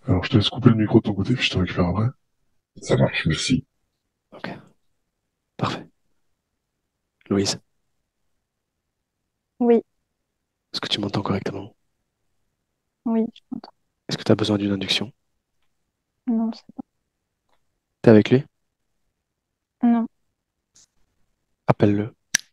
Alors, je te laisse couper le micro de ton côté, puis je te récupère après. Ça marche, merci. Ok, parfait. Louise, Oui, est-ce que tu m'entends correctement? oui, je m'entends. Est-ce que tu as besoin d'une induction? Non, T'es avec lui? non. Appelle-le.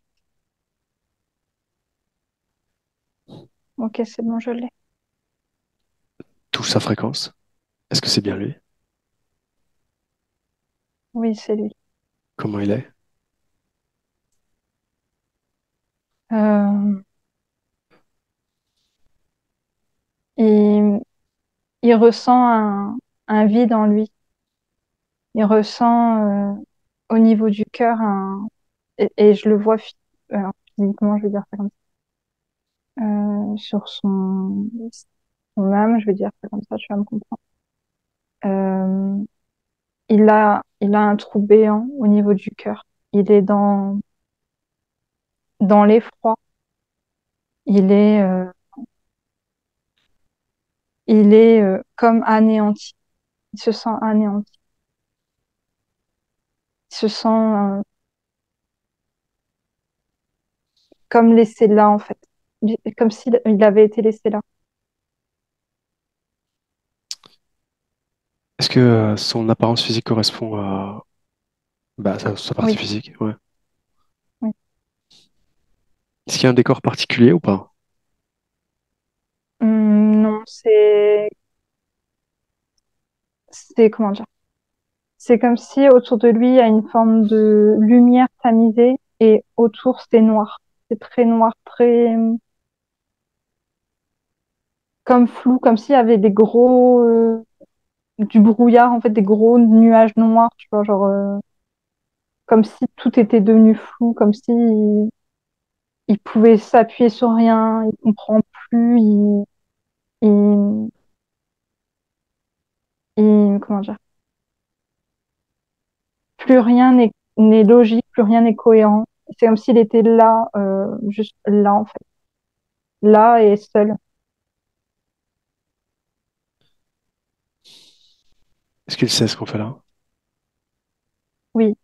Ok, c'est bon, je l'ai. Touche sa fréquence. Est-ce que c'est bien lui? Oui, c'est lui. Comment il est? Euh, il, il ressent un vide en lui. Il ressent au niveau du cœur et je le vois alors, physiquement, je vais dire ça comme ça, sur son âme, je vais dire ça comme ça, tu vas me comprendre. Euh, il a un trou béant au niveau du cœur. Il est dans l'effroi. Il est, euh, il est comme anéanti. Il se sent anéanti. Il se sent comme laissé là, en fait. Comme s'il il avait été laissé là. Est-ce que son apparence physique correspond à bah, sa partie Oui, physique? Ouais. oui. Est-ce qu'il y a un décor particulier ou pas? Non, c'est comment dire? C'est comme si autour de lui, il y a une forme de lumière tamisée et autour, c'est noir. C'est très noir, très comme flou, comme s'il y avait du brouillard, en fait, des gros nuages noirs, tu vois, genre, comme si tout était devenu flou, comme si il pouvait s'appuyer sur rien, il comprend plus, il, comment dire, plus rien n'est logique, plus rien n'est cohérent. C'est comme s'il était là, juste là, en fait, là et seul. Est-ce qu'il sait ce qu'on fait là? Oui,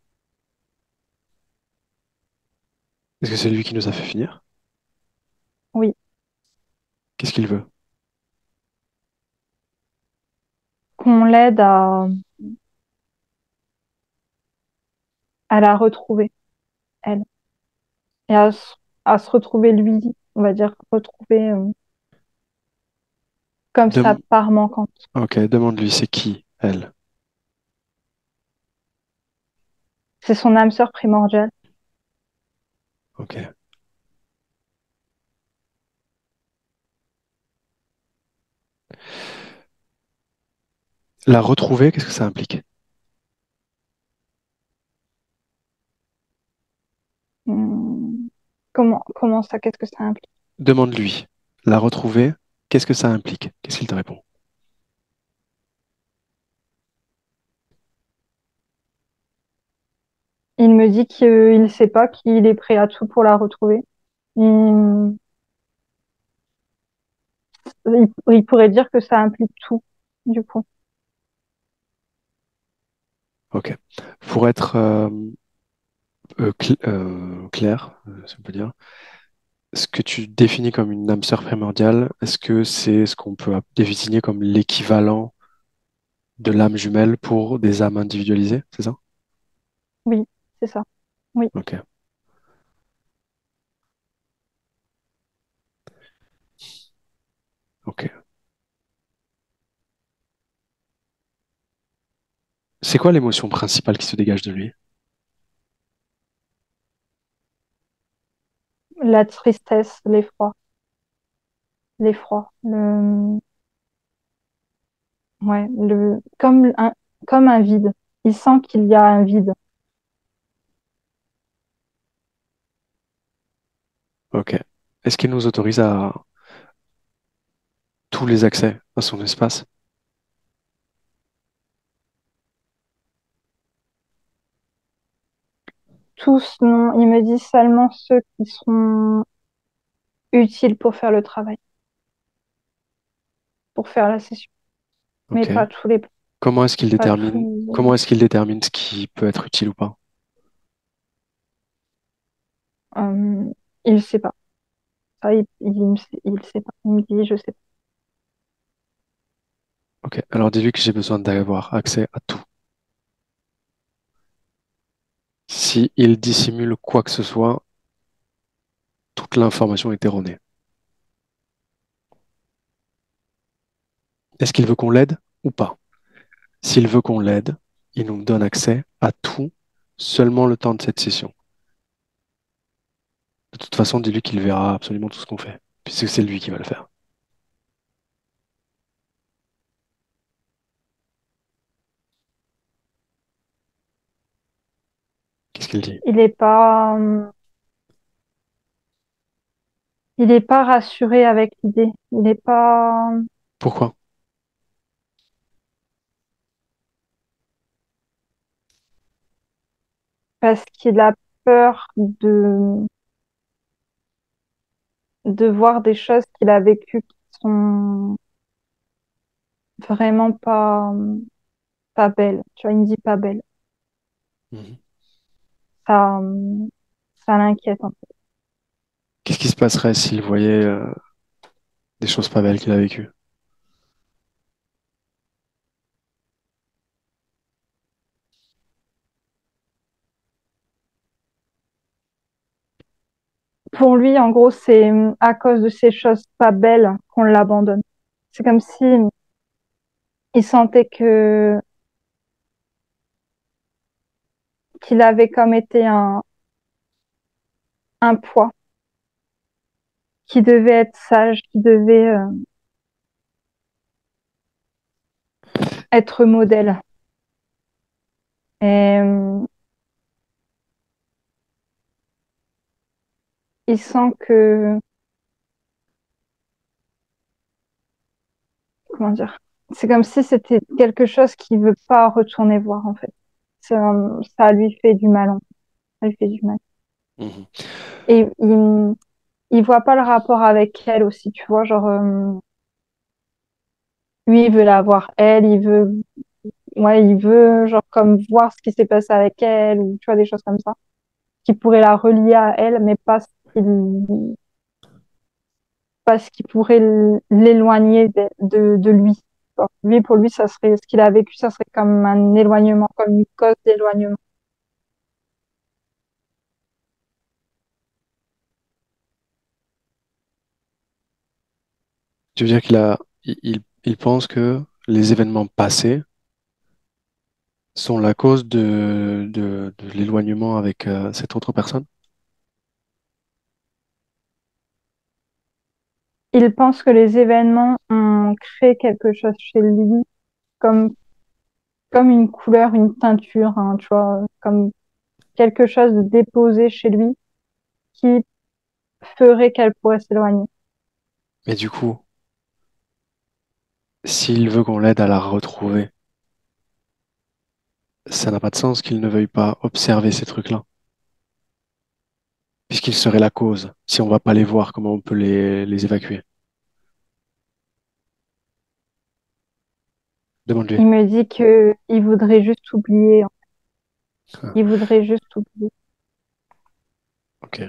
Est-ce que c'est lui qui nous a fait finir? oui, Qu'est-ce qu'il veut? qu'on l'aide à la retrouver, elle, et à se retrouver lui, on va dire, retrouver comme sa Dem- part manquante. ok, demande-lui, c'est qui, elle? C'est son âme sœur primordiale. Ok. La retrouver, qu'est-ce que ça implique? Hum, comment ça, qu'est-ce que ça implique? Demande-lui. La retrouver, qu'est-ce que ça implique? Qu'est-ce qu'il te répond? Il me dit qu'il ne sait pas, qu'il est prêt à tout pour la retrouver. Il pourrait dire que ça implique tout, du coup. Ok. Pour être clair, si on peut dire, ce que tu définis comme une âme sœur primordiale, est-ce que c'est ce qu'on peut définir comme l'équivalent de l'âme jumelle pour des âmes individualisées, c'est ça? Oui, c'est ça. Oui. Ok, ok. C'est quoi l'émotion principale qui se dégage de lui? La tristesse, l'effroi, ouais, comme un vide. Il sent qu'il y a un vide. Ok. Est-ce qu'il nous autorise à tous les accès à son espace? Tous, non, il me dit seulement ceux qui sont utiles pour faire le travail, pour faire la session. mais Ok. pas tous. Comment est-ce qu'il détermine ce qui peut être utile ou pas? Euh, il sait pas. Ça, il sait pas. Il me dit, je sais pas. Ok. Alors dis-lui que j'ai besoin d'avoir accès à tout. Si il dissimule quoi que ce soit, toute l'information est erronée. Est-ce qu'il veut qu'on l'aide ou pas? S'il veut qu'on l'aide, il nous donne accès à tout seulement le temps de cette session. De toute façon, dis-lui qu'il verra absolument tout ce qu'on fait, puisque c'est lui qui va le faire. Qu'est-ce qu'il dit? Il est pas, il est pas rassuré avec l'idée. Il est pas, Pourquoi? parce qu'il a peur de voir des choses qu'il a vécues qui sont vraiment pas belles. Tu vois, il me dit pas belles. Mhm. Ça, ça l'inquiète, en fait. Qu'est-ce qui se passerait s'il voyait des choses pas belles qu'il a vécues? Pour lui, en gros, c'est à cause de ces choses pas belles qu'on l'abandonne. C'est comme si il sentait qu'il avait comme été un poids, qui devait être sage, qui devait être modèle. Et il sent que, comment dire, c'est comme si c'était quelque chose qu'il veut pas retourner voir, en fait. Ça lui fait du mal, ça lui fait du mal. Mhm. Et il voit pas le rapport avec elle aussi, tu vois, genre, lui, il veut la voir elle, ouais, il veut, genre, comme voir ce qui s'est passé avec elle, ou tu vois, des choses comme ça, qui pourraient la relier à elle, mais pas ce qui pourrait l'éloigner de lui. Quoi. Lui, pour lui, ça serait, ce qu'il a vécu, ça serait comme un éloignement, comme une cause d'éloignement. Tu veux dire il pense que les événements passés sont la cause de l'éloignement avec cette autre personne? Il pense que les événements ont créé quelque chose chez lui, comme, comme une couleur, une teinture, hein, tu vois, comme quelque chose de déposé chez lui qui ferait qu'elle pourrait s'éloigner. Mais du coup, s'il veut qu'on l'aide à la retrouver, ça n'a pas de sens qu'il ne veuille pas observer ces trucs-là, puisqu'il serait la cause. Si on va pas les voir, comment on peut les évacuer? Demande-lui. Il me dit que il voudrait juste oublier. Ah, Il voudrait juste oublier. ok.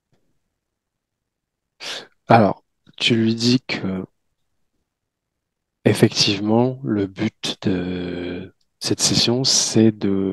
Alors, tu lui dis que effectivement, le but de cette session, c'est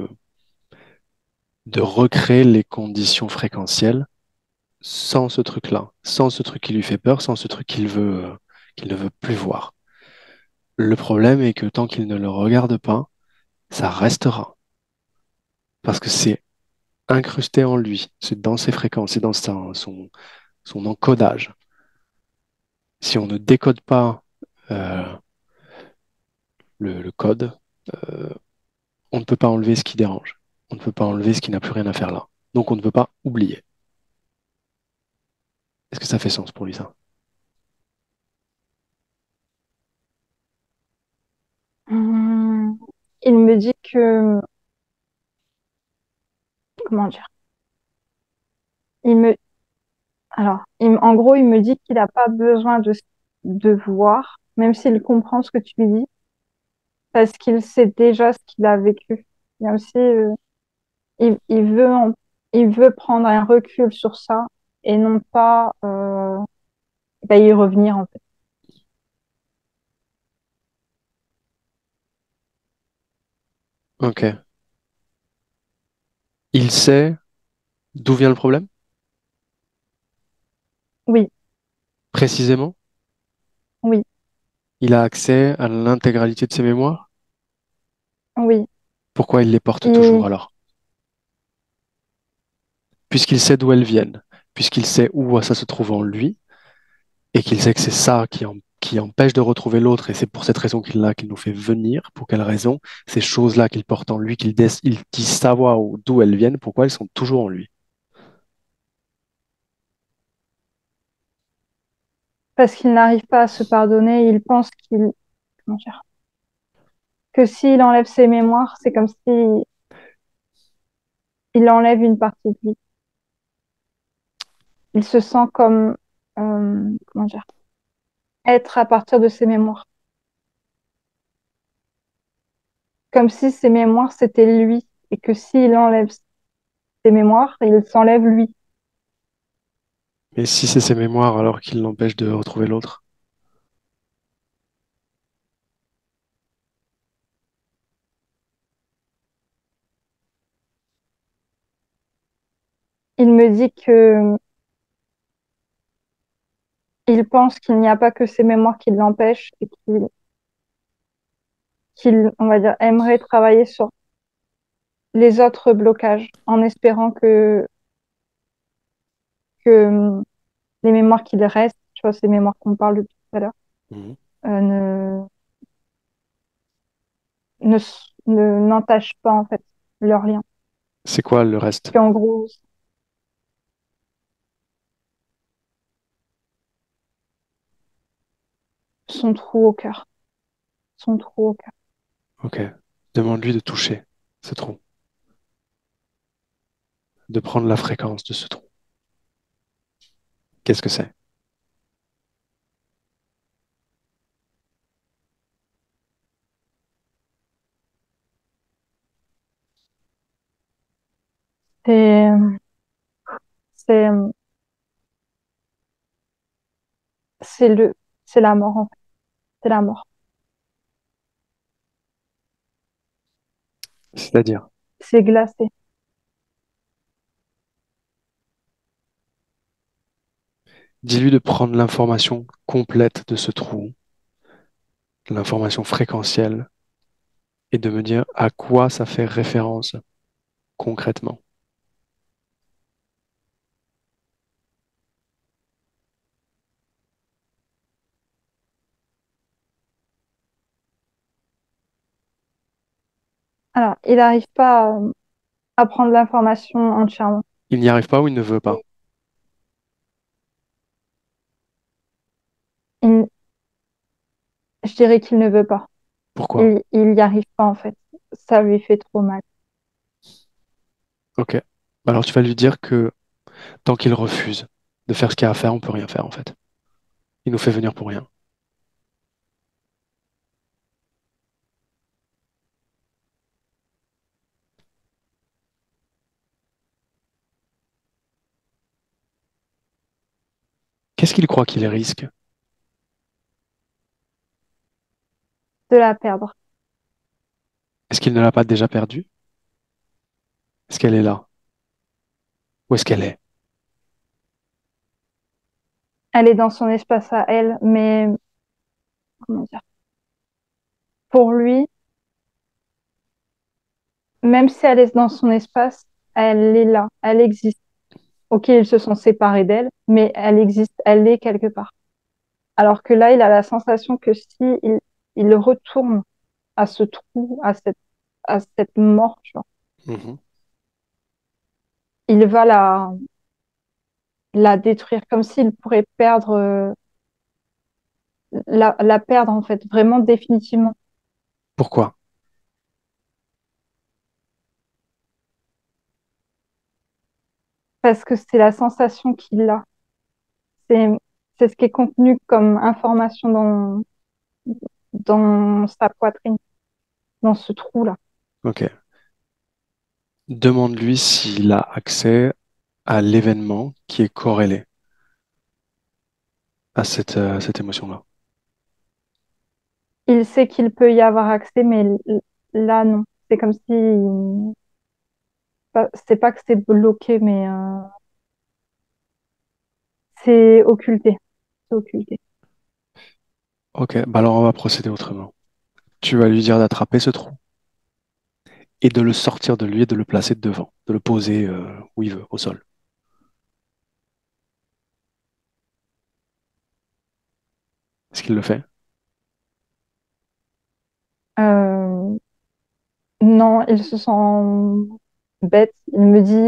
de recréer les conditions fréquentielles sans ce truc-là, sans ce truc qui lui fait peur, sans ce truc qu'il ne veut plus voir. Le problème est que tant qu'il ne le regarde pas, ça restera. Parce que c'est incrusté en lui, c'est dans ses fréquences, c'est dans son encodage. Si on ne décode pas euh, le code, euh, on ne peut pas enlever ce qui dérange. On ne peut pas enlever ce qui n'a plus rien à faire là. Donc on ne peut pas oublier. Est-ce que ça fait sens pour lui, ça? Hum, Il me dit que, comment dire, il me, alors, en gros, il me dit qu'il n'a pas besoin de voir, même s'il comprend ce que tu lui dis, parce qu'il sait déjà ce qu'il a vécu. Il y a aussi, il veut, il veut prendre un recul sur ça et non pas y revenir en fait. Ok. Il sait d'où vient le problème, Oui, précisément. oui, Il a accès à l'intégralité de ses mémoires. oui. Pourquoi il les porte toujours Et alors? Puisqu'il sait d'où elles viennent, puisqu'il sait où ça se trouve en lui, et qu'il sait que c'est ça qui empêche de retrouver l'autre, et c'est pour cette raison qu'il nous fait venir. Pour quelle raison? Ces choses-là qu'il porte en lui, il dit savoir d'où elles viennent, pourquoi elles sont toujours en lui. parce qu'il n'arrive pas à se pardonner, il pense comment dire, que s'il enlève ses mémoires, c'est comme si il enlève une partie de lui. Il se sent comme, comment dire, être à partir de ses mémoires. Comme si ses mémoires, c'était lui. Et que s'il enlève ses mémoires, il s'enlève lui. Mais si c'est ses mémoires alors qu'il l'empêche de retrouver l'autre, Il me dit que il pense qu'il n'y a pas que ses mémoires qui l'empêchent et qu'il, on va dire, aimerait travailler sur les autres blocages en espérant que les mémoires qui lui restent, tu vois, ces mémoires qu'on parle depuis tout à l'heure, mhm, euh, n'entachent pas, en fait, leur lien. c'est quoi le reste? Qu'en gros, son trou au cœur. Son trou au cœur. Ok. Demande-lui de toucher ce trou, de prendre la fréquence de ce trou. Qu'est-ce que c'est? C'est, c'est, c'est c'est la mort, en fait. C'est la mort. C'est-à-dire, C'est glacé. dis-lui de prendre l'information complète de ce trou, l'information fréquentielle, et de me dire à quoi ça fait référence concrètement. Alors, il n'arrive pas à prendre l'information entièrement. Il n'y arrive pas ou il ne veut pas? Il, je dirais qu'il ne veut pas. Pourquoi? Il n'y arrive pas, en fait. Ça lui fait trop mal. Ok. Alors tu vas lui dire que tant qu'il refuse de faire ce qu'il y a à faire, on peut rien faire en fait. Il nous fait venir pour rien. Qu'est-ce qu'il croit qu'il risque? De la perdre. Est-ce qu'il ne l'a pas déjà perdue? Est-ce qu'elle est là? Où est-ce qu'elle est? Elle est dans son espace à elle, mais comment dire? Pour lui, même si elle est dans son espace, elle est là, elle existe. Ok, ils se sont séparés d'elle, mais elle existe, elle est quelque part. Alors que là, il a la sensation que si il retourne à ce trou, à cette mort, tu vois, Mhm. il va la détruire, comme s'il pourrait perdre, la perdre en fait, vraiment définitivement. Pourquoi? Parce que c'est la sensation qu'il a. C'est, c'est ce qui est contenu comme information dans sa poitrine. dans ce trou-là. Ok. Demande-lui s'il a accès à l'événement qui est corrélé à cette émotion-là. Il sait qu'il peut y avoir accès, mais là, non. C'est comme si, c'est pas que c'est bloqué, mais c'est occulté. C'est occulté. Ok, bah alors on va procéder autrement. Tu vas lui dire d'attraper ce trou et de le sortir de lui et de le placer devant, de le poser où il veut, au sol. Est-ce qu'il le fait? Euh, non, il se sent bête. Il me dit,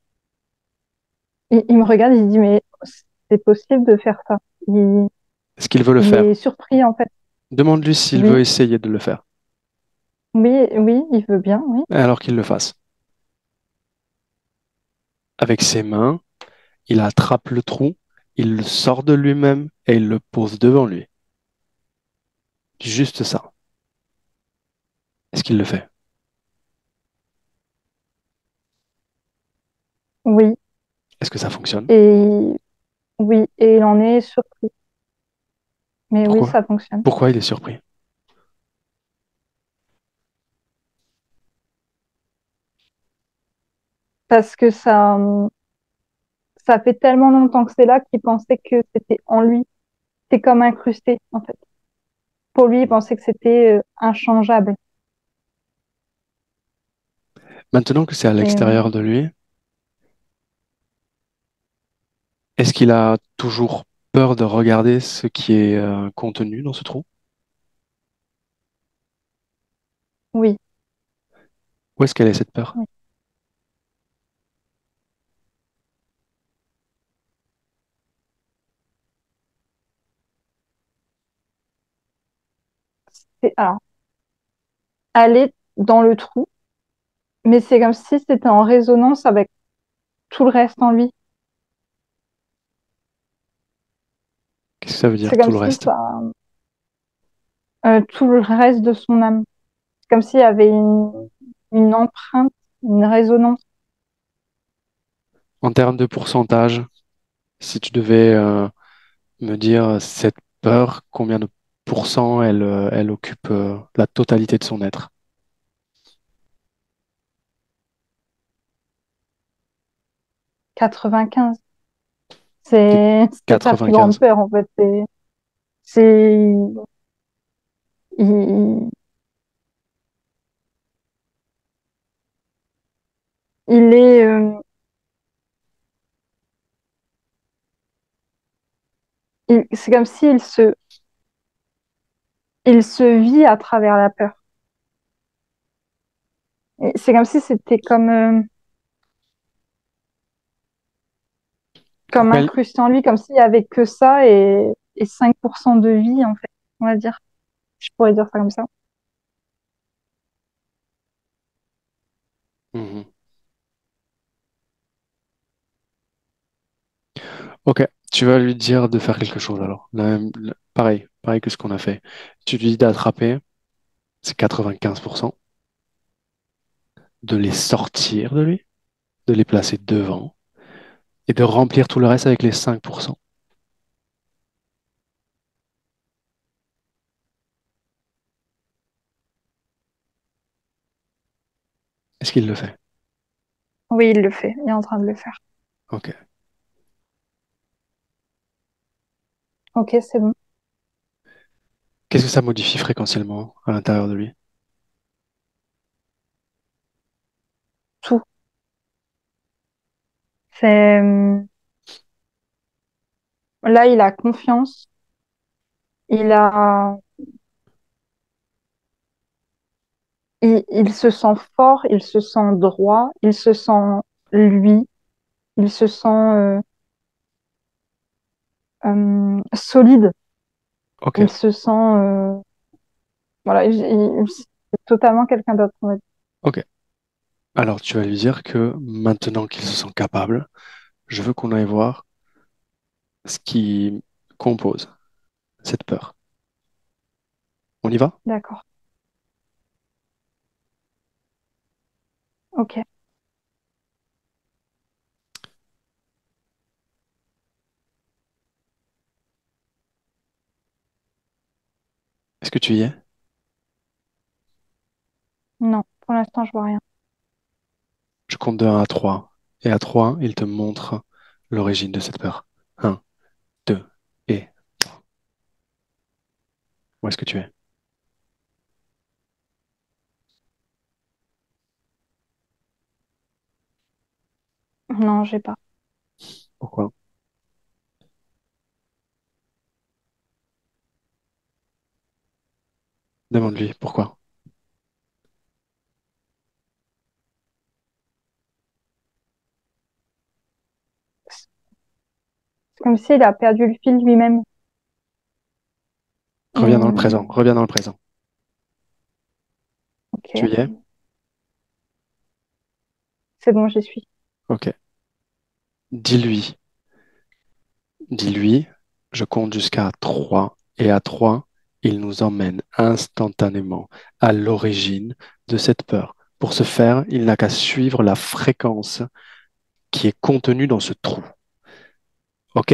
il me regarde, il dit, mais c'est possible de faire ça. Il, Est-ce qu'il veut le il est faire? surpris, en fait. Demande-lui s'il veut Oui, essayer de le faire, oui, oui, il veut bien, oui. alors qu'il le fasse. Avec ses mains, il attrape le trou, il le sort de lui-même et il le pose devant lui. Juste ça. Est-ce qu'il le fait? Oui, Est-ce que ça fonctionne? et oui, et il en est surpris. Mais oui, Pourquoi? ça fonctionne. Pourquoi il est surpris? Parce que ça fait tellement longtemps que c'est là qu'il pensait que c'était en lui. C'est comme incrusté, en fait. Pour lui, il pensait que c'était inchangeable. Maintenant que c'est à Et l'extérieur de lui, est-ce qu'il a toujours peur de regarder ce qui est contenu dans ce trou? oui, Où est-ce qu'elle est cette peur? oui. Alors, aller dans le trou, mais c'est comme si c'était en résonance avec tout le reste en lui. Qu'est-ce que ça veut C'est dire tout comme le si reste? ça, tout le reste de son âme. C'est comme s'il y avait une empreinte, une résonance. En termes de pourcentage, si tu devais me dire cette peur, combien de pourcents elle occupe la totalité de son être? 95. Qu- C'est sa plus grande 95. peur, en fait. C'est, il, il est, c'est comme s'il il se vit à travers la peur. Et c'est comme si c'était comme Pourquoi elle... incrusté en lui, comme s'il y avait que ça et 5% de vie, en fait, on va dire. Je pourrais dire ça comme ça. Mhm. Ok, tu vas lui dire de faire quelque chose alors. Pareil, pareil que ce qu'on a fait. Tu lui dis d'attraper, c'est 95%, de les sortir de lui, de les placer devant et de remplir tout le reste avec les 5%. Est-ce qu'il le fait? Oui, il le fait. Il est en train de le faire. Ok. Ok, c'est bon. Qu'est-ce que ça modifie fréquentiellement à l'intérieur de lui? Tout. C'est, là, il a confiance. Il a, il se sent fort, il se sent droit, il se sent lui, il se sent solide, Ok, il se sent voilà, c'est totalement quelqu'un d'autre, on va dire. ok. Alors tu vas lui dire que maintenant qu'il se sent capable, je veux qu'on aille voir ce qui compose cette peur. On y va? D'accord. Ok. Est-ce que tu y es? Non, pour l'instant, je vois rien. Je compte de 1 à 3. Et à 3, il te montre l'origine de cette peur. Un, 2 et où est-ce que tu es? Non, j'ai pas. Pourquoi? Demande-lui pourquoi. C'est comme s'il a perdu le fil lui-même. Reviens dans le présent. Hmm, Reviens dans le présent. Tu ok. y es? C'est bon, j'y suis. Ok. Dis-lui. Dis-lui, je compte jusqu'à 3 et à 3, il nous emmène instantanément à l'origine de cette peur. Pour ce faire, il n'a qu'à suivre la fréquence qui est contenue dans ce trou. OK?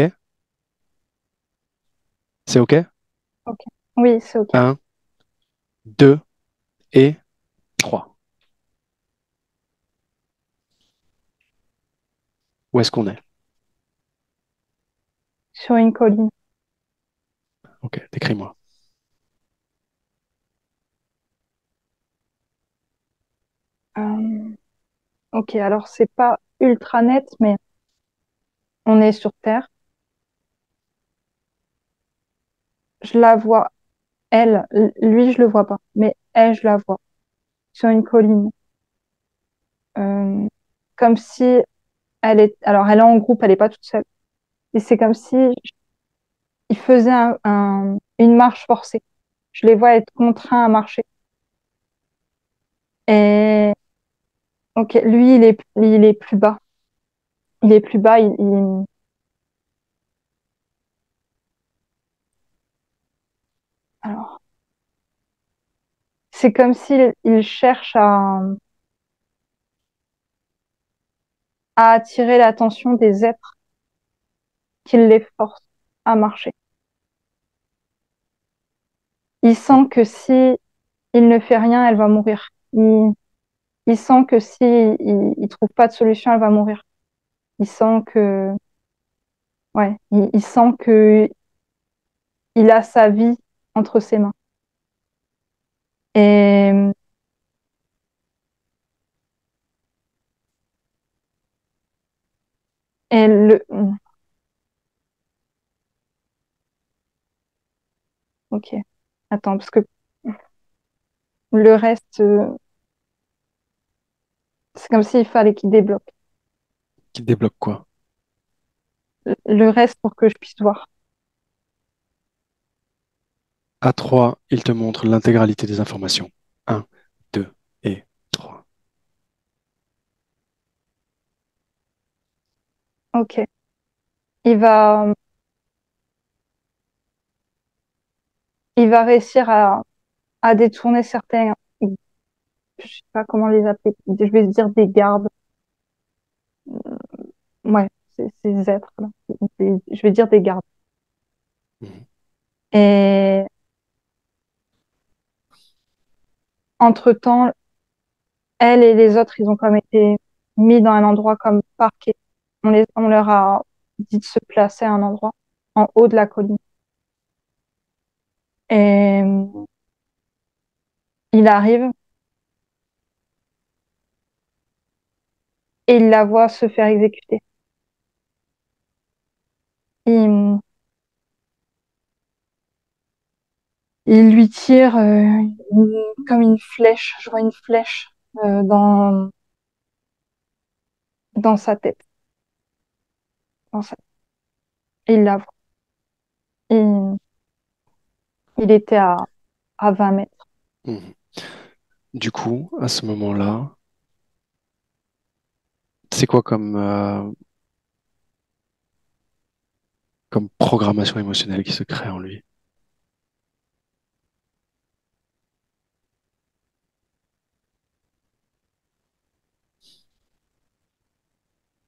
C'est OK? Ok. Oui, c'est ok. Un, 2 et 3. Où est-ce qu'on est? Sur une colline. OK, décris-moi. Euh, ok, alors c'est pas ultra net, mais on est sur Terre. Je la vois, elle. Lui, je le vois pas, mais elle, je la vois sur une colline. Euh, Comme si elle est. Alors, elle est en groupe, elle est pas toute seule. Et c'est comme si il faisait une marche forcée. Je les vois être contraints à marcher. Et ok, lui, il est plus bas. Il est plus bas. Alors, c'est comme s'il il cherche à attirer l'attention des êtres qui les forcent à marcher. Il sent que si il ne fait rien, elle va mourir. Il sent que si il trouve pas de solution, elle va mourir. Il sent que, ouais, il sent que il a sa vie entre ses mains. Et, et ok. Attends, parce que le reste, c'est comme s'il fallait qu'il débloque. Qui débloque quoi? Le reste pour que je puisse voir. À 3, il te montre l'intégralité des informations. Un, 2 et 3. Ok. Il va, il va réussir à détourner certains, je sais pas comment les appeler, je vais dire des gardes. Ouais, ces êtres-là. Je vais dire des gardes. Mhm. Et entre-temps, elle et les autres, ils ont comme été mis dans un endroit comme parquet. On leur a dit de se placer à un endroit en haut de la colline. Et il arrive et il la voit se faire exécuter. Il, il lui tire comme une flèche. Je vois une flèche dans sa tête. Dans sa... Et il la voit. Il, il était à 20 mètres. Mhm. Du coup, à ce moment-là, c'est quoi comme programmation émotionnelle qui se crée en lui?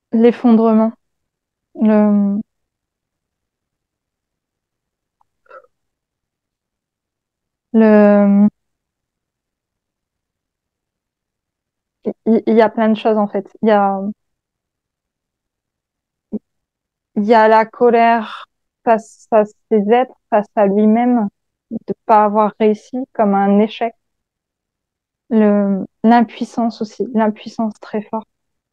l'effondrement. Le, le, il y a plein de choses en fait. Il y a la colère face à ses êtres, face à lui-même, de pas avoir réussi comme un échec. L'impuissance aussi, l'impuissance très forte.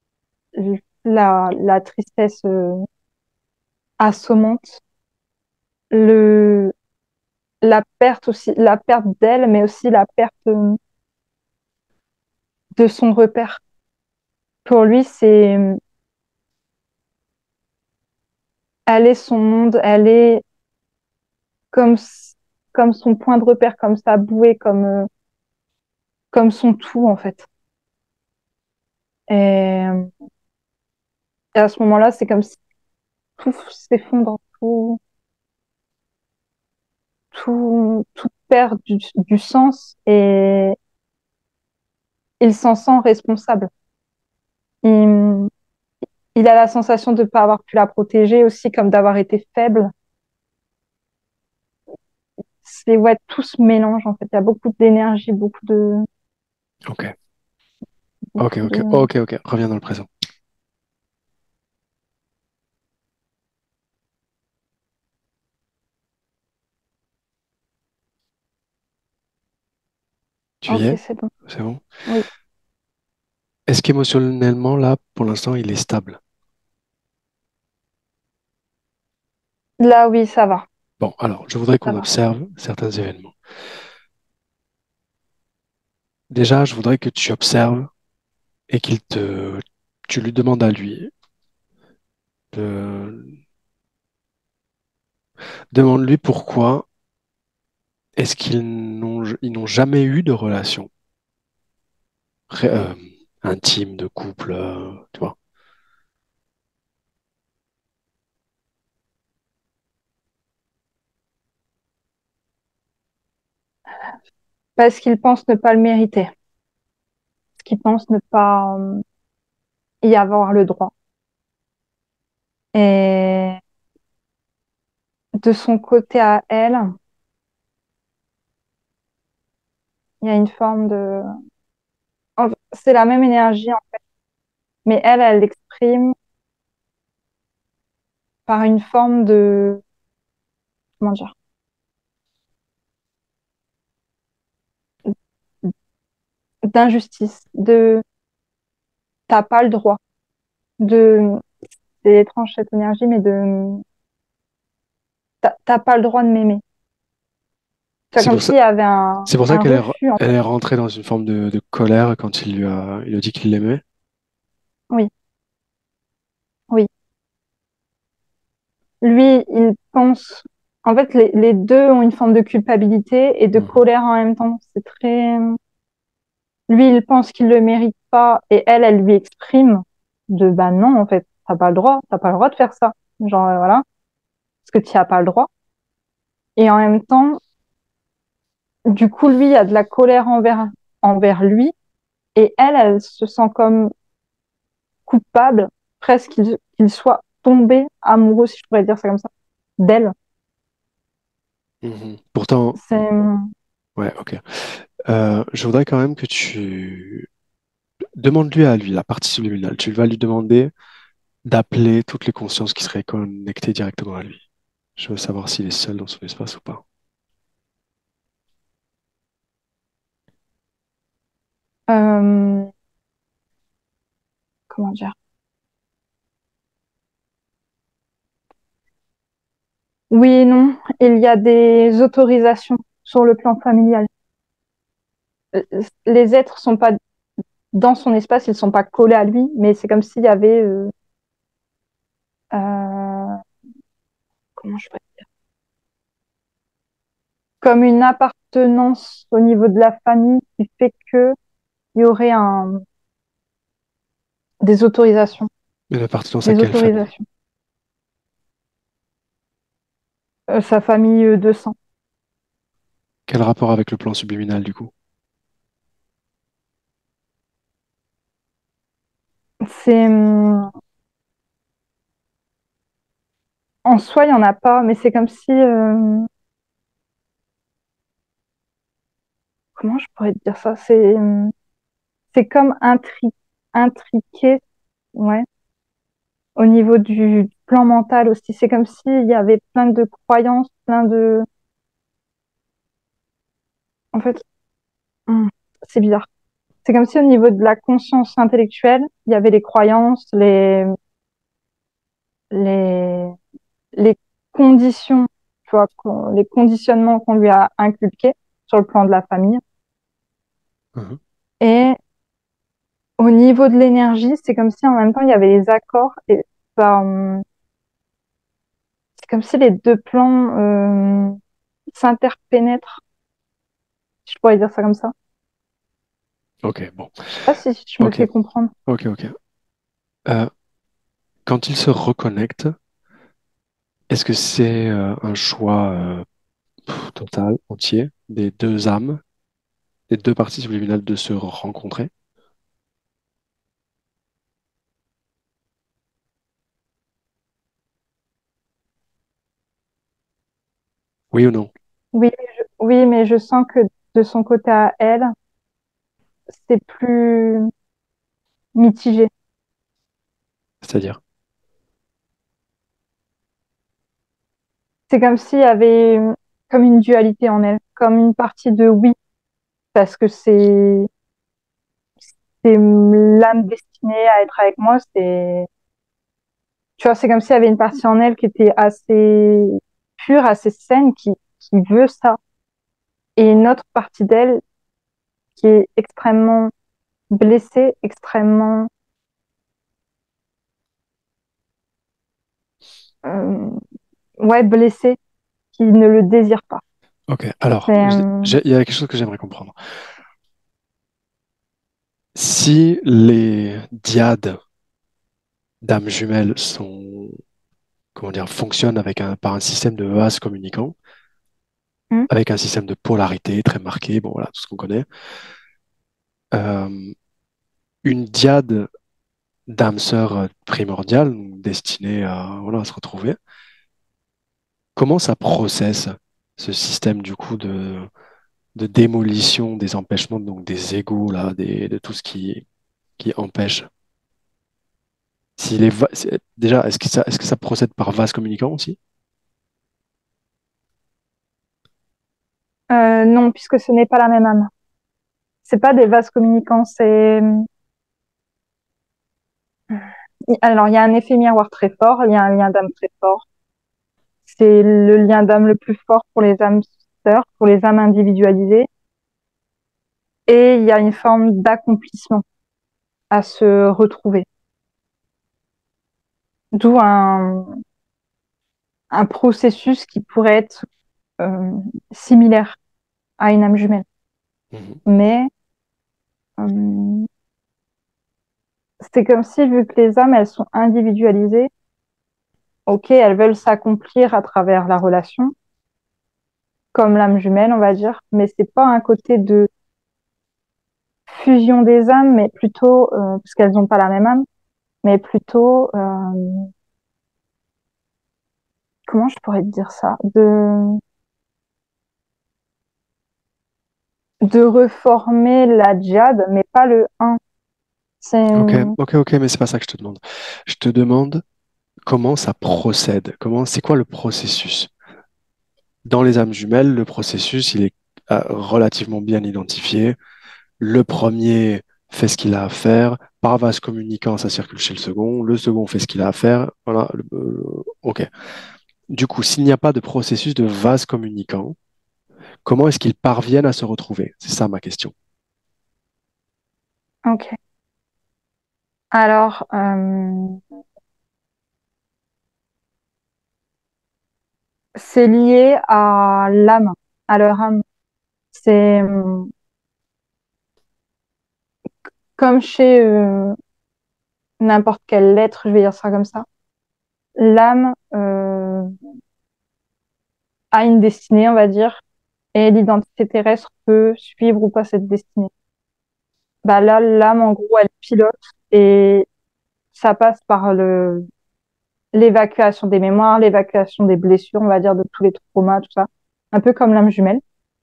La tristesse assommante. Le, la perte aussi, la perte d'elle, mais aussi la perte de son repère. Pour lui, elle est son monde, elle est comme, comme son point de repère, comme sa bouée, comme son tout, en fait. Et, et à ce moment-là, c'est comme si tout s'effondre, tout perd du sens et il s'en sent responsable. Il, il a la sensation de ne pas avoir pu la protéger aussi, comme d'avoir été faible. C'est ouais, tout se mélange en fait. Il y a beaucoup d'énergie, Ok, ok, beaucoup ok, de... ok, ok. Reviens dans le présent. Tu y Ok, es? c'est bon. C'est bon? Oui. Est-ce qu'émotionnellement, là, pour l'instant, il est stable? Là, oui, ça va. Bon, alors, je voudrais Ça qu'on va. observe certains événements. Déjà, je voudrais que tu observes et tu lui demandes à lui de, demande-lui pourquoi est-ce ils n'ont jamais eu de relation ré- euh, intime, de couple, tu vois? Parce qu'il pense ne pas le mériter. Parce qu'il pense ne pas y avoir le droit. Et de son côté à elle, il y a une forme de... C'est la même énergie, mais elle l'exprime par une forme de... Comment dire? D'injustice, de... T'as pas le droit. De... C'est étrange cette énergie, mais de... T'as pas le droit de m'aimer. C'est C'est comme pour ça, s'il y avait c'est pour ça un qu'elle refus, en elle fait. est rentrée dans une forme de colère quand il a dit qu'il l'aimait. Oui, oui. Lui, il pense... En fait, les deux ont une forme de culpabilité et de Mhm. colère en même temps. C'est très... Lui, il pense qu'il le mérite pas et elle lui exprime de bah non, en fait, t'as pas le droit de faire ça. Genre, voilà, parce que tu as pas le droit. Et en même temps, du coup, lui, il y a de la colère envers lui et elle se sent comme coupable, presque qu'il soit tombé amoureux, si je pourrais dire ça comme ça, d'elle. Mhm. Pourtant, C'est, ouais, ok. Je voudrais quand même que tu demande-lui à lui la partie subliminale. Tu vas lui demander d'appeler toutes les consciences qui seraient connectées directement à lui. Je veux savoir s'il est seul dans son espace ou pas. euh, comment dire? Oui et non. Il y a des autorisations sur le plan familial. Les êtres sont pas dans son espace, ils sont pas collés à lui, mais c'est comme s'il y avait, euh, comment je pourrais dire, comme une appartenance au niveau de la famille qui fait que il y aurait des autorisations, Une appartenance à des quelle famille? autorisations. Sa famille de sang. Quel rapport avec le plan subliminal du coup? C'est, En soi, il y en a pas, mais c'est comme si, comment je pourrais te dire ça? C'est comme intriqué, ouais, au niveau du plan mental aussi. C'est comme s'il y avait plein de croyances, en fait, hum, c'est bizarre. C'est comme si au niveau de la conscience intellectuelle, il y avait les croyances, les, les conditions, tu vois, les conditionnements qu'on lui a inculqués sur le plan de la famille. Mhm. Et au niveau de l'énergie, c'est comme si en même temps il y avait les accords et bah, c'est comme si les deux plans s'interpénètrent, si je pourrais dire ça comme ça. Ok, bon. Je sais pas si je me Ok, fais comprendre. ok, ok. Euh, Quand ils se reconnectent, est-ce que c'est un choix total, entier, des deux âmes, des deux parties subliminales de se rencontrer? Oui ou non? Oui, oui, mais je sens que de son côté à elle, c'est plus mitigé. C'est-à-dire? C'est comme s'il y avait comme une dualité en elle, comme une partie de oui, parce que c'est l'âme destinée à être avec moi. Tu vois, c'est comme s'il y avait une partie en elle qui était assez pure, assez saine, qui veut ça, et une autre partie d'elle qui est extrêmement blessée, extrêmement euh, ouais blessée, qui ne le désire pas. Ok, alors, C'est il y a quelque chose que j'aimerais comprendre. Si les dyades d'âmes jumelles sont, comment dire, fonctionnent par un système de vases communicants, hmm, avec un système de polarité très marqué, bon voilà, tout ce qu'on connaît, euh, une dyade d'âme sœur primordiale, donc destinée à, voilà, à se retrouver, comment ça processe ce système du coup de démolition des empêchements, donc des égos, là, de tout ce qui empêche? Si les déjà, est-ce que ça procède par vase communicant aussi? non, puisque ce n'est pas la même âme. C'est pas des vases communicants. Alors il y a un effet miroir très fort, il y a un lien d'âme très fort. C'est le lien d'âme le plus fort pour les âmes sœurs, pour les âmes individualisées. Et il y a une forme d'accomplissement à se retrouver. D'où un processus qui pourrait être euh, similaire à une âme jumelle. Mhm. Mais euh, c'est comme si, vu que les âmes, elles sont individualisées, ok, elles veulent s'accomplir à travers la relation, comme l'âme jumelle, on va dire, mais c'est pas un côté de fusion des âmes, mais plutôt, parce qu'elles n'ont pas la même âme, mais plutôt, comment je pourrais te dire ça, de reformer la djihad, mais pas le un. C'est, Ok, ok, ok, mais c'est pas ça que je te demande. Je te demande comment ça procède, c'est quoi le processus? Dans les âmes jumelles, le processus, il est relativement bien identifié. Le premier fait ce qu'il a à faire. Par vase communicant, ça circule chez le second. Le second fait ce qu'il a à faire. Voilà. Ok. Du coup, s'il n'y a pas de processus de vase communicant, comment est-ce qu'ils parviennent à se retrouver? C'est ça ma question. ok. Alors, c'est lié à l'âme, à leur âme. C'est comme chez n'importe quel être, je vais dire ça comme ça. L'âme a une destinée, on va dire, et l'identité terrestre peut suivre ou pas cette destinée. Bah là, l'âme, en gros, elle pilote et ça passe par l'évacuation des mémoires, l'évacuation des blessures, on va dire, de tous les traumas, tout ça. Un peu comme l'âme jumelle.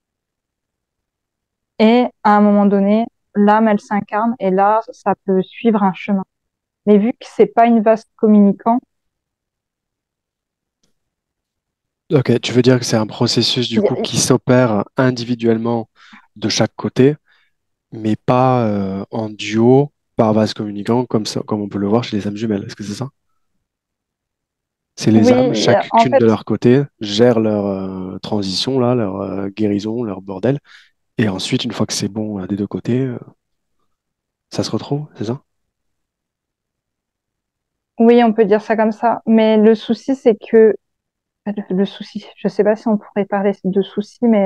Et à un moment donné, l'âme, elle s'incarne et là, ça peut suivre un chemin. Mais vu que c'est pas une vaste communicant, Ok, tu veux dire que c'est un processus du il y coup a- qui s'opère individuellement de chaque côté, mais pas en duo par vase communicant comme ça, comme on peut le voir chez les âmes jumelles. Est-ce que c'est ça? C'est les âmes, oui, en chacune de fait, leur côté, gèrent leur transition, là, leur guérison, leur bordel. Et ensuite, une fois que c'est bon des deux côtés, ça se retrouve, c'est ça? oui, on peut dire ça comme ça. Mais le souci, c'est que le souci, je sais pas si on pourrait parler de souci, mais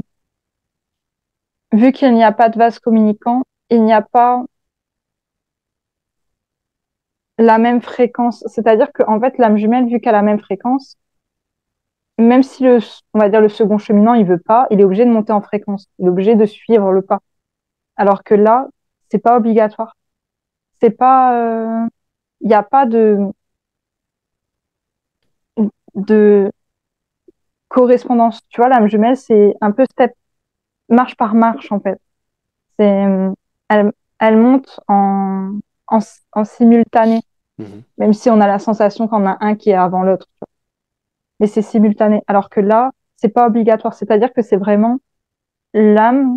vu qu'il n'y a pas de vase communicant, il n'y a pas la même fréquence. C'est-à-dire qu'en fait, l'âme jumelle, vu qu'elle a la même fréquence, même si on va dire le second cheminant, il veut pas, il est obligé de monter en fréquence. Il est obligé de suivre le pas. Alors que là, c'est pas obligatoire. C'est pas, il n'y a pas de correspondance. Tu vois, l'âme jumelle, c'est un peu step, marche par marche, en fait. C'est, elle, elle monte en, en simultané, Mhm. même si on a la sensation qu'on a un qui est avant l'autre. Mais c'est simultané. Alors que là, c'est pas obligatoire. C'est-à-dire que c'est vraiment l'âme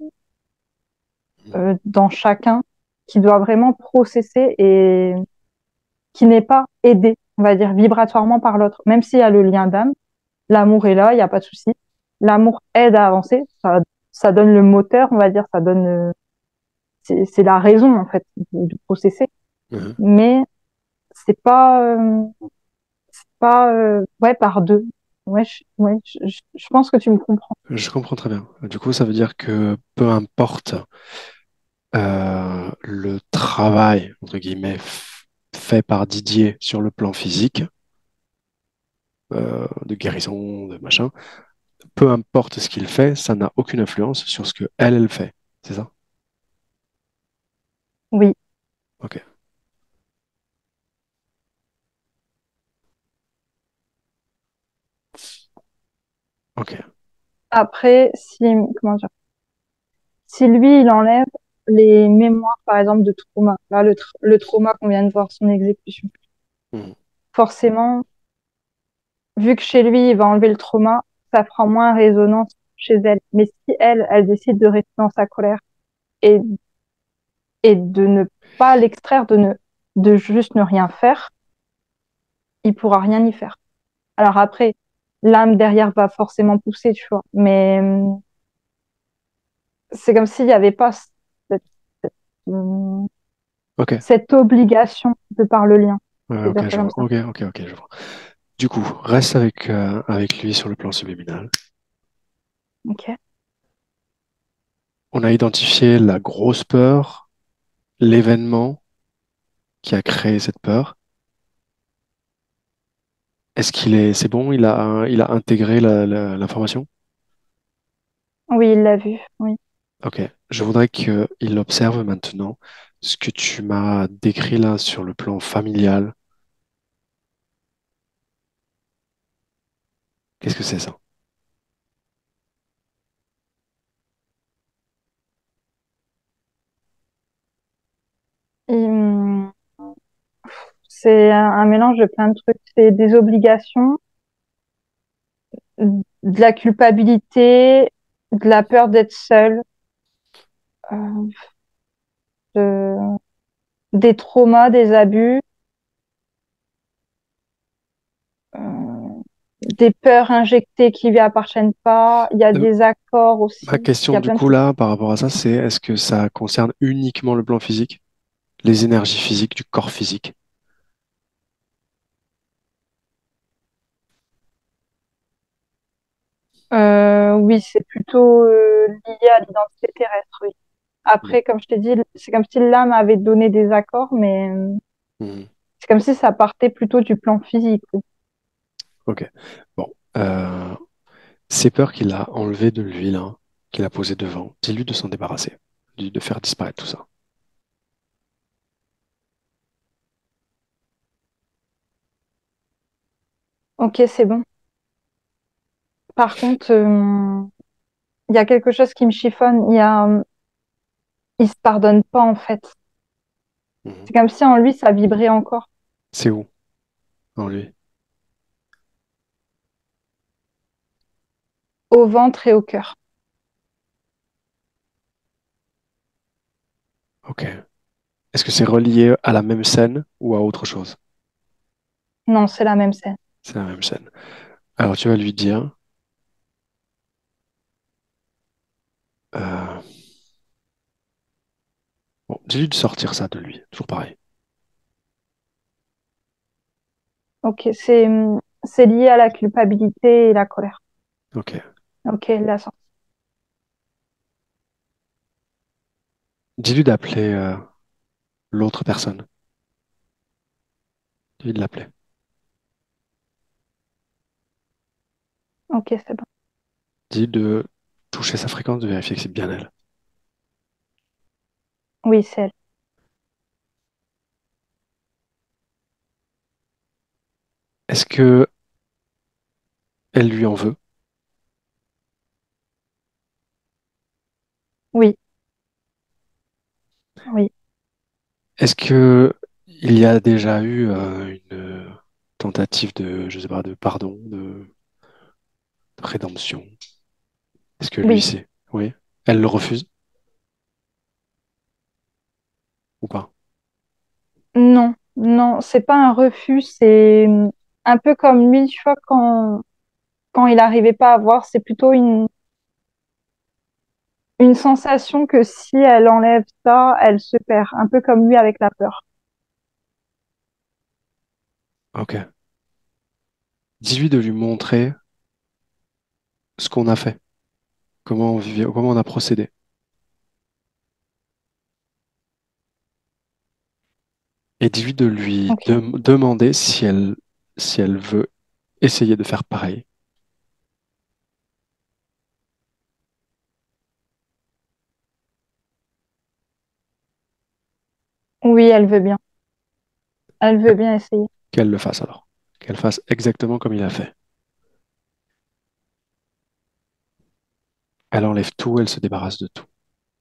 dans chacun qui doit vraiment processer et qui n'est pas aidé, on va dire, vibratoirement par l'autre. Même s'il y a le lien d'âme, l'amour est là, il n'y a pas de souci. L'amour aide à avancer, ça donne le moteur, on va dire, ça donne, c'est la raison, en fait, de processer. Mhm. Mais c'est pas, ouais, par deux. Ouais, je pense que tu me comprends. Je comprends très bien. Du coup, ça veut dire que peu importe le travail, entre guillemets, fait par Didier sur le plan physique, de guérison, de machin, peu importe ce qu'il fait, ça n'a aucune influence sur ce que elle fait. C'est ça? Oui. Ok. Ok. Après, comment dire, si lui, il enlève les mémoires, par exemple, de trauma, là, le trauma qu'on vient de voir, son exécution, Mhm. forcément, vu que chez lui, il va enlever le trauma, ça fera moins résonance chez elle. Mais si elle décide de rester dans sa colère et, et de ne pas l'extraire, de juste ne rien faire, il pourra rien y faire. Alors après, l'âme derrière va forcément pousser, tu vois. Mais c'est comme s'il n'y avait pas cette, hum, Ok. cette obligation de par le lien. Ouais, Je vais dire ok, ça je comme vois. ça. Ok, ok, ok, je vois. Du coup, reste avec lui sur le plan subliminal. Ok. On a identifié la grosse peur, l'événement qui a créé cette peur. C'est bon, il a intégré l'information? Oui, il l'a vu. Oui. Ok. Je voudrais qu'il observe maintenant ce que tu m'as décrit là sur le plan familial. Qu'est-ce que c'est ça? Et, c'est un mélange de plein de trucs. C'est des obligations, de la culpabilité, de la peur d'être seule, euh, de- des traumas, des abus, euh, des peurs injectées qui lui appartiennent pas. Il y a Euh, des accords aussi. Ma Il y question a du plein de coup trucs. là par rapport à ça, c'est est-ce que ça concerne uniquement le plan physique, les énergies physiques du corps physique? Oui, c'est plutôt lié à l'identité terrestre, oui. Bon. Après, comme je t'ai dit, c'est comme si l'âme avait donné des accords, mais Mhm. c'est comme si ça partait plutôt du plan physique, oui. Ok. Bon. Ces peurs qu'il a enlevées de lui là, qu'il a posées devant, dis-lui de s'en débarrasser, de faire disparaître tout ça. Ok, c'est bon. Par contre, il y a quelque chose qui me chiffonne. Il se pardonne pas en fait. Mhm. C'est comme si en lui ça vibrait encore, C'est où en lui? au ventre et au cœur. Ok. Est-ce que c'est relié à la même scène ou à autre chose? Non, c'est la même scène. C'est la même scène. Alors tu vas lui dire, euh, bon, dis-lui de sortir ça de lui, toujours pareil. Ok, c'est lié à la culpabilité et la colère. Ok. Ok, la sortie. Dis-lui d'appeler l'autre personne. Dis-lui de l'appeler. Ok, c'est bon. Dis-lui de toucher sa fréquence, de vérifier que c'est bien elle. Oui, c'est elle. Est-ce que elle lui en veut? Oui, oui, Est-ce que il y a déjà eu une tentative de, je sais pas, de pardon, de rédemption? Est-ce que lui oui. sait? Oui. Elle le refuse ou pas? Non, non, c'est pas un refus, c'est un peu comme lui, tu vois, quand il n'arrivait pas à voir, c'est plutôt une sensation que si elle enlève ça, elle se perd. Un peu comme lui avec la peur. Ok. Dis-lui de lui montrer ce qu'on a fait, comment on a procédé. Et dis-lui de lui Ok. demander si elle veut essayer de faire pareil. Oui, elle veut bien. Elle veut bien essayer. Qu'elle le fasse alors. Qu'elle fasse exactement comme il a fait. Elle enlève tout, elle se débarrasse de tout.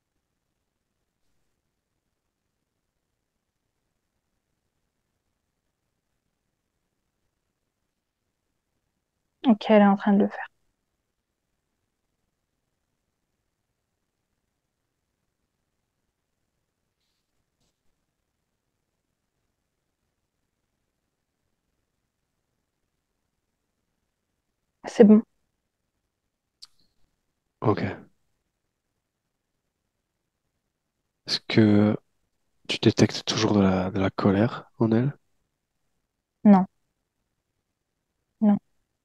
Ok, elle est en train de le faire. C'est bon. Ok. Est-ce que tu détectes toujours de la colère en elle? Non, non.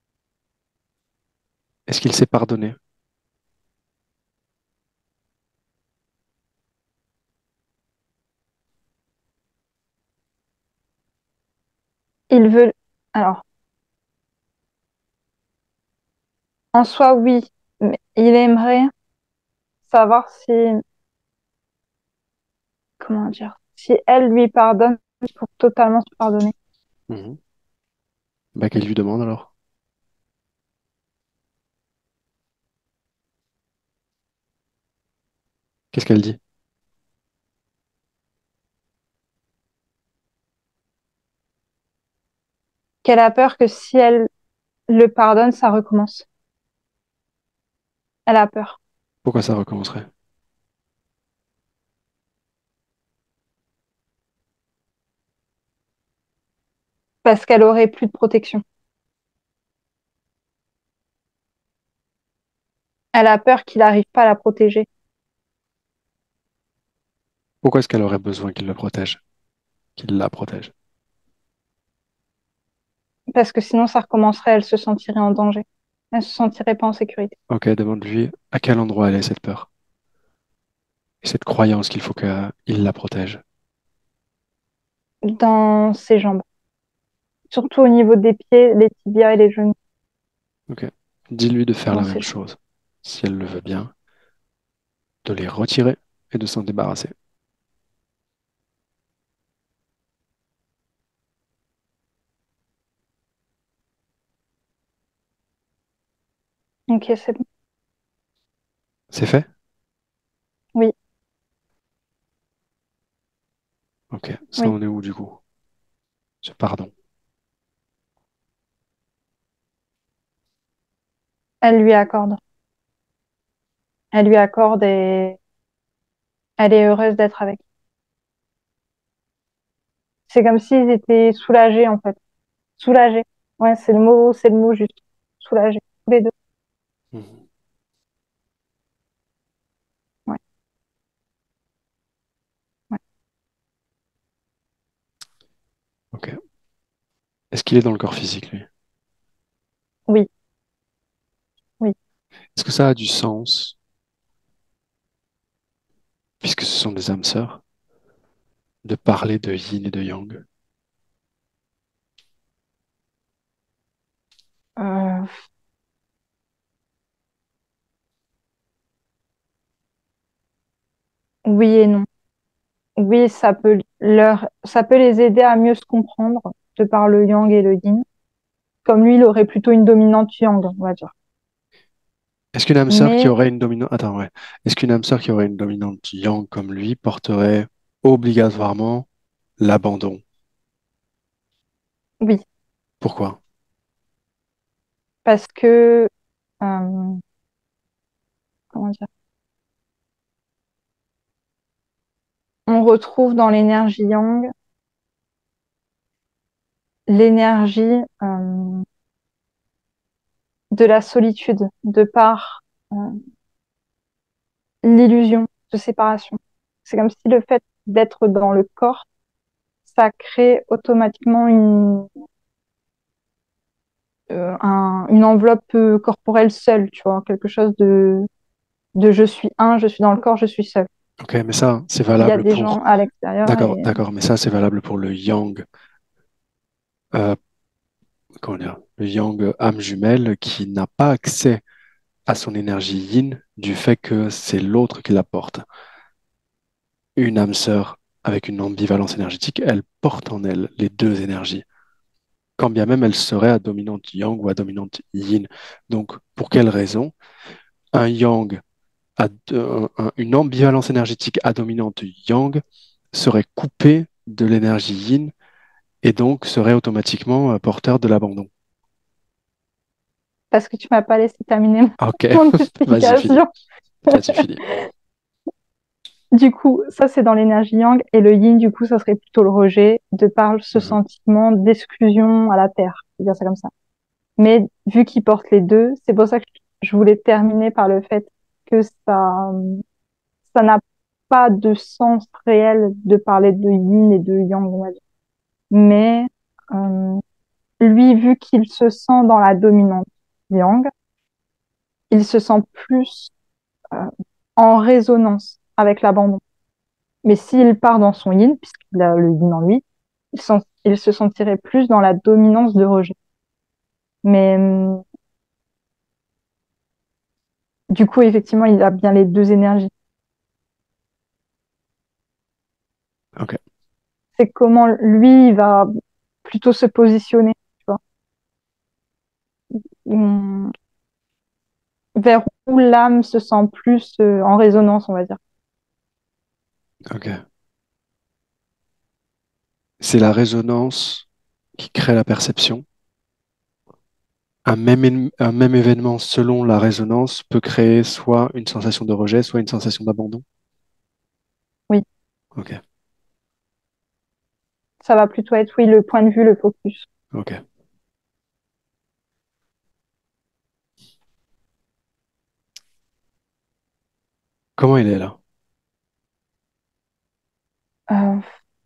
Est-ce qu'il s'est pardonné? Il veut. Alors, en soi, oui. Mais il aimerait savoir si, comment dire, si elle lui pardonne pour totalement se pardonner. Mhm. Bah, qu'elle lui demande alors. Qu'est-ce qu'elle dit? Qu'elle a peur que si elle le pardonne, ça recommence. Elle a peur. Pourquoi ça recommencerait? Parce qu'elle aurait plus de protection. Elle a peur qu'il n'arrive pas à la protéger. Pourquoi est-ce qu'elle aurait besoin qu'il le protège? Qu'il la protège? Parce que sinon, ça recommencerait, elle se sentirait en danger. Elle se sentirait pas en sécurité. Ok, demande-lui à quel endroit elle est cette peur et cette croyance qu'il faut qu'il la protège. Dans ses jambes. Surtout au niveau des pieds, les tibias et les genoux. Ok. Dis-lui de faire Dans la ses même jambes. chose, si elle le veut bien, de les retirer et de s'en débarrasser. Ok, c'est bon. C'est fait? Oui, Ok. Ça, oui. on est où du coup? Pardon. Elle lui accorde. Elle lui accorde et elle est heureuse d'être avec. C'est comme s'ils étaient soulagés, en fait. Soulagés. Ouais, c'est le mot juste. Soulagés. Tous les deux. Mhm. Ouais, ouais. Ok. Est-ce qu'il est dans le corps physique, lui? Oui, oui. Est-ce que ça a du sens, puisque ce sont des âmes sœurs, de parler de yin et de yang? Euh, oui et non. Oui, ça peut les aider à mieux se comprendre de par le yang et le yin. Comme lui, il aurait plutôt une dominante yang, on va dire. Est-ce qu'une âme sœur qui Mais aurait une dominante... Attends, ouais. Est-ce qu'une âme sœur qui aurait une dominante yang comme lui porterait obligatoirement l'abandon? oui, Pourquoi? parce que, euh, comment dire, on retrouve dans l'énergie yang l'énergie de la solitude, de par euh, l'illusion de séparation. C'est comme si le fait d'être dans le corps, ça crée automatiquement une enveloppe corporelle seule, tu vois, quelque chose de je suis je suis dans le corps, je suis seul. Ok, mais ça, c'est Il y a valable des pour... gens à l'extérieur D'accord, et d'accord, mais ça, c'est valable pour le yang. Euh, comment dire? Le yang âme jumelle qui n'a pas accès à son énergie yin du fait que c'est l'autre qui la porte. Une âme sœur avec une ambivalence énergétique, elle porte en elle les deux énergies, quand bien même elle serait à dominante yang ou à dominante yin. Donc, pour quelle raison un yang, une ambivalence énergétique à dominante yang serait coupé de l'énergie yin et donc serait automatiquement porteur de l'abandon? parce que tu m'as pas laissé terminer Ok, mon vas-y, finis. explication. Vas-y, finis. Du coup, ça c'est dans l'énergie yang et le yin, du coup, ça serait plutôt le rejet de par ce Mhm. sentiment d'exclusion à la terre, je vais dire ça comme ça. Mais vu qu'ils portent les deux, c'est pour ça que je voulais terminer par le fait que ça n'a pas de sens réel de parler de yin et de yang, on va dire. Mais euh, lui, vu qu'il se sent dans la dominante yang, il se sent plus euh, en résonance avec l'abandon. Mais s'il part dans son yin, puisqu'il a le yin en lui, il se sentirait plus dans la dominance de rejet. Mais du coup, effectivement, il a bien les deux énergies. Ok, C'est comment lui il va plutôt se positionner, tu vois, Hum, vers où l'âme se sent plus en résonance, on va dire. ok. C'est la résonance qui crée la perception. Un même événement, selon la résonance, peut créer soit une sensation de rejet, soit une sensation d'abandon. Oui, Ok, ça va plutôt être, oui, le point de vue, le focus. ok. Comment il est là? Euh,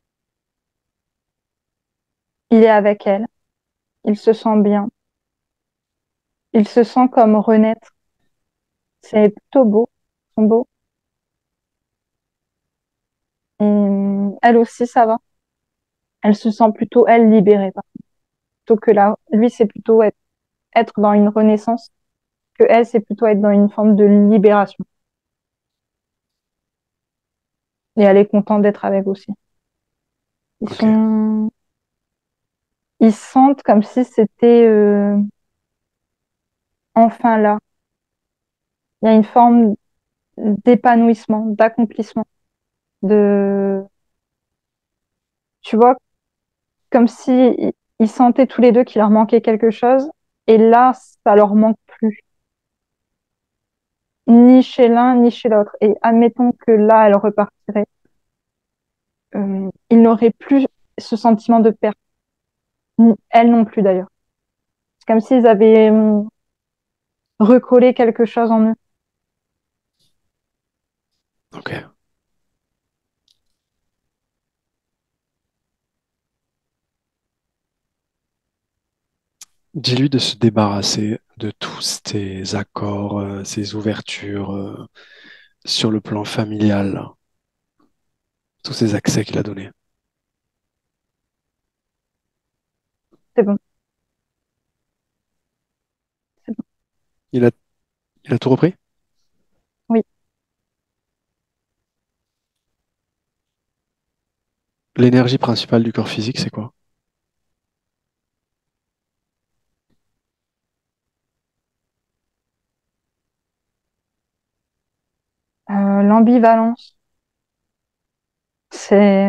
il est avec elle, il se sent bien, il se sent comme renaître. C'est plutôt beau, ils sont beaux. Et elle aussi, ça va. Elle se sent plutôt, elle, libérée, plutôt que là. Lui, c'est plutôt être dans une renaissance, que elle, c'est plutôt être dans une forme de libération. Et elle est contente d'être avec aussi. Ils Ok, sont, ils sentent comme si c'était enfin là. Il y a une forme d'épanouissement, d'accomplissement, de, tu vois, comme si ils sentaient tous les deux qu'il leur manquait quelque chose, et là, ça leur manque plus, ni chez l'un ni chez l'autre. Et admettons que là, elle repartirait, ils n'auraient plus ce sentiment de perte, elle non plus d'ailleurs. C'est comme s'ils avaient recollé quelque chose en eux. Ok. Dis-lui de se débarrasser de tous tes accords, ces ouvertures sur le plan familial, là. Tous ces accès qu'il a donnés. C'est bon, c'est bon. Il a, il a tout repris? Oui. L'énergie principale du corps physique, c'est quoi? L'ambivalence, c'est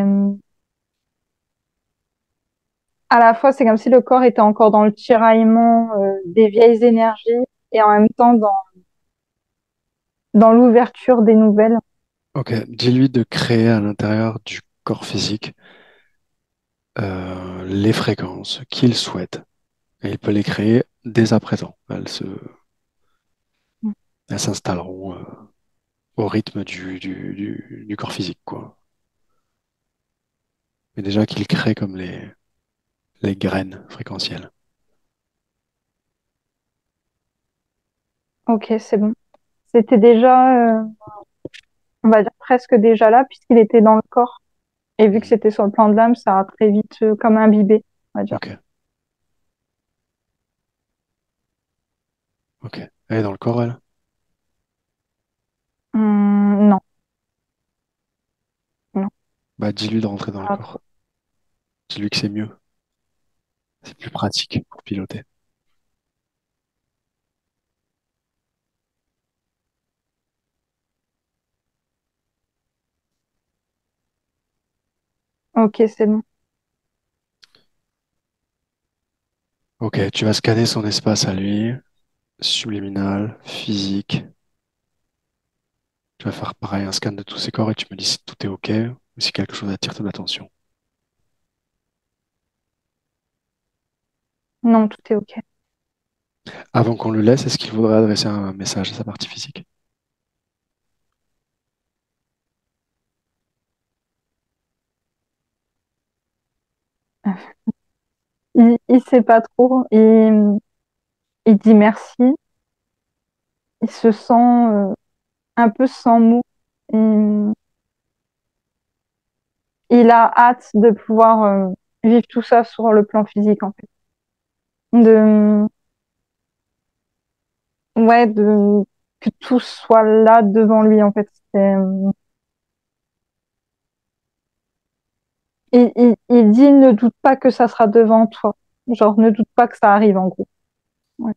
à la fois, c'est comme si le corps était encore dans le tiraillement des vieilles énergies et en même temps dans l'ouverture des nouvelles. Ok. Dis-lui de créer à l'intérieur du corps physique les fréquences qu'il souhaite. Et il peut les créer dès à présent. Elles s'installeront au rythme du corps physique, quoi. Mais déjà qu'il crée comme les graines fréquentielles. Ok, c'est bon. C'était déjà, on va dire presque déjà là, puisqu'il était dans le corps. Et vu que Mhm. c'était sur le plan de l'âme, ça a très vite comme imbibé, on va dire. Ok, ok. Elle est dans le corps, elle? Non, non, Bah, dis-lui de rentrer dans le pas corps. trop. Dis-lui que c'est mieux. C'est plus pratique pour piloter. Ok, c'est bon. Ok, tu vas scanner son espace à lui, subliminal, physique. Tu vas faire pareil, un scan de tous ses corps et tu me dis si tout est ok ou si quelque chose attire ton attention. Non, tout est ok. Avant qu'on le laisse, est-ce qu'il voudrait adresser un message à sa partie physique? Il sait pas trop. Il dit merci. Il se sent un peu sans mots. Il, il a hâte de pouvoir vivre tout ça sur le plan physique, en fait. De, ouais, que tout soit là devant lui, en fait. Il dit ne doute pas que ça sera devant toi. Genre, ne doute pas que ça arrive, en gros. Ouais.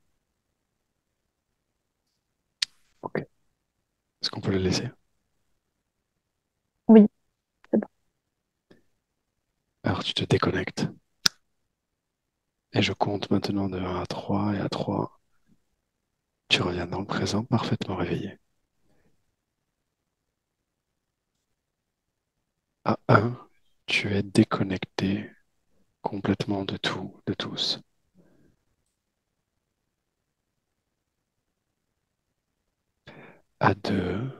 Ok. Est-ce qu'on peut le laisser? Oui, c'est bon. Alors tu te déconnectes. Et je compte maintenant de 1 à 3 et à 3, tu reviens dans le présent parfaitement réveillé. À 1, tu es déconnecté complètement de tout, de tous. À 2,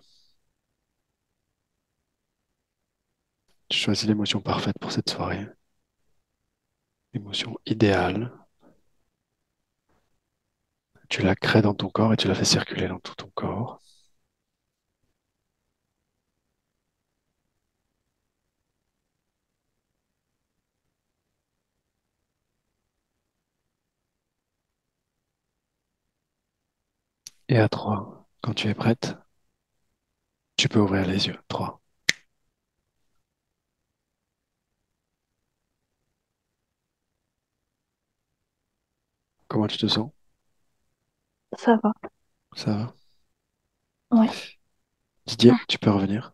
tu choisis l'émotion parfaite pour cette soirée. L'émotion idéale. Tu la crées dans ton corps et tu la fais circuler dans tout ton corps. Et à 3, quand tu es prête, tu peux ouvrir les yeux. 3. Comment tu te sens? Ça va. Ça va? Ouais. Didier, tu peux revenir.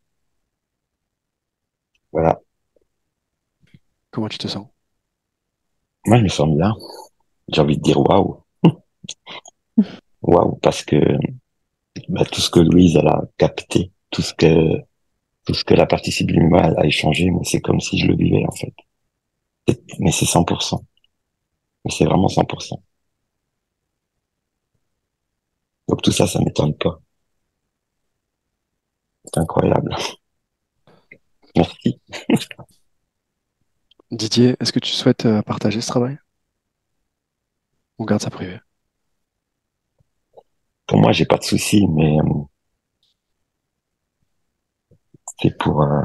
Voilà. Comment tu te sens? Moi, je me sens bien. J'ai envie de dire waouh. Waouh, parce que bah, tout ce que Louise, elle a capté, tout ce que la partie subliminale a échangé, mais c'est comme si je le vivais, en fait. Mais c'est 100%. Mais c'est vraiment 100%. Donc tout ça, ça m'étonne pas. C'est incroyable. Merci. Didier, est-ce que tu souhaites partager ce travail? On garde ça privé. Pour moi, j'ai pas de souci, mais c'est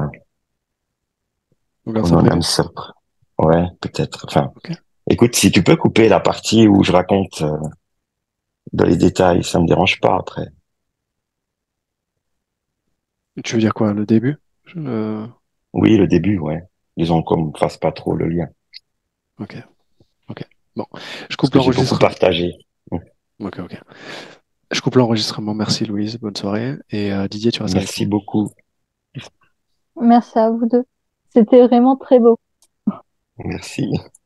On garde pour ça mon privé? âme sœur. Ouais, peut-être. Enfin, Ok. écoute, si tu peux couper la partie où je raconte dans les détails, ça me dérange pas après. Tu veux dire quoi, le début? Euh, Oui, le début, ouais. Disons qu'on ne fasse pas trop le lien. Ok, ok. Bon, je Parce coupe que j'ai beaucoup l'enregistrement. partagé. Ok, ok. Je coupe l'enregistrement. Merci Louise, bonne soirée. Et Didier, tu restes avec Merci nous. beaucoup. Merci à vous deux. C'était vraiment très beau. Merci.